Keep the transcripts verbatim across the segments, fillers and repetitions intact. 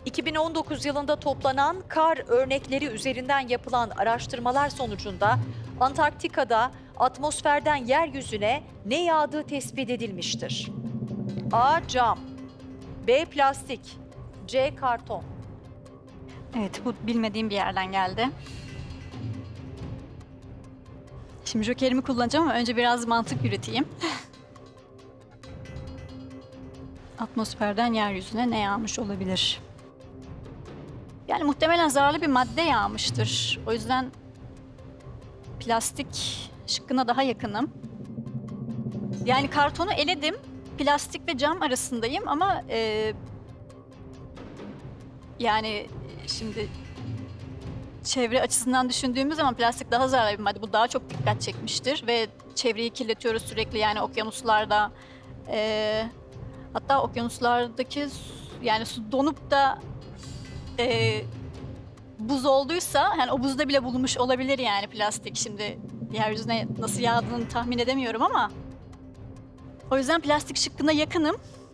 iki bin on dokuz yılında toplanan kar örnekleri üzerinden yapılan araştırmalar sonucunda Antarktika'da atmosferden yeryüzüne ne yağdığı tespit edilmiştir? A. Cam, B. Plastik, C. Karton. Evet, bu bilmediğim bir yerden geldi. Şimdi jokerimi kullanacağım ama önce biraz mantık yürüteyim. Atmosferden yeryüzüne ne yağmış olabilir? Yani muhtemelen zararlı bir madde yağmıştır. O yüzden plastik şıkkına daha yakınım. Yani kartonu eledim. Plastik ve cam arasındayım ama e, yani şimdi çevre açısından düşündüğümüz zaman plastik daha zararlı bir madde. Bu daha çok dikkat çekmiştir ve çevreyi kirletiyoruz sürekli, yani okyanuslarda. E, hatta okyanuslardaki yani su donup da e, buz olduysa, yani o buzda bile bulunmuş olabilir yani plastik. Şimdi yeryüzüne nasıl yağdığını tahmin edemiyorum ama o yüzden plastik şıkkına yakınım.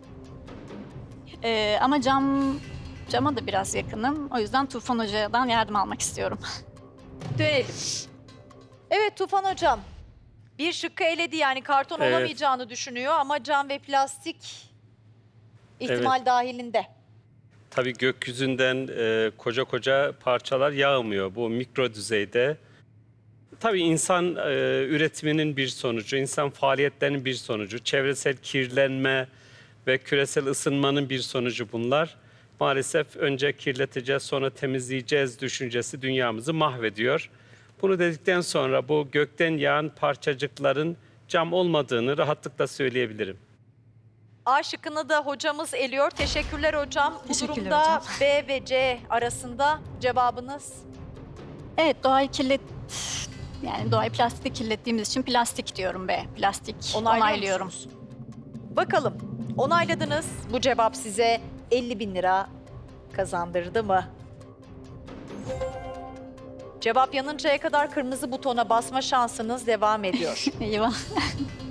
E, ama cam Cama da biraz yakınım. O yüzden Tufan Hoca'dan yardım almak istiyorum. Dönelim. Evet Tufan Hocam, bir şıkkı eledi, yani karton Evet. olamayacağını düşünüyor ama cam ve plastik ihtimal Evet. dahilinde. Tabii gökyüzünden e, koca koca parçalar yağmıyor. Bu mikro düzeyde. Tabii insan e, üretiminin bir sonucu, insan faaliyetlerinin bir sonucu, çevresel kirlenme ve küresel ısınmanın bir sonucu bunlar. Maalesef önce kirleteceğiz, sonra temizleyeceğiz düşüncesi dünyamızı mahvediyor. Bunu dedikten sonra bu gökten yağan parçacıkların cam olmadığını rahatlıkla söyleyebilirim. A şıkkını da hocamız eliyor. Teşekkürler hocam. Bu Teşekkürler durumda hocam. B ve C arasında cevabınız? Evet, doğayı kirlet... Yani doğayı plastikle kirlettiğimiz için plastik diyorum B. Plastik. Onaylıyor Onaylıyorum. musunuz? Bakalım, onayladınız. Bu cevap size elli bin lira kazandırdı mı? Cevap yanıncaya kadar kırmızı butona basma şansınız devam ediyor. Eyvah.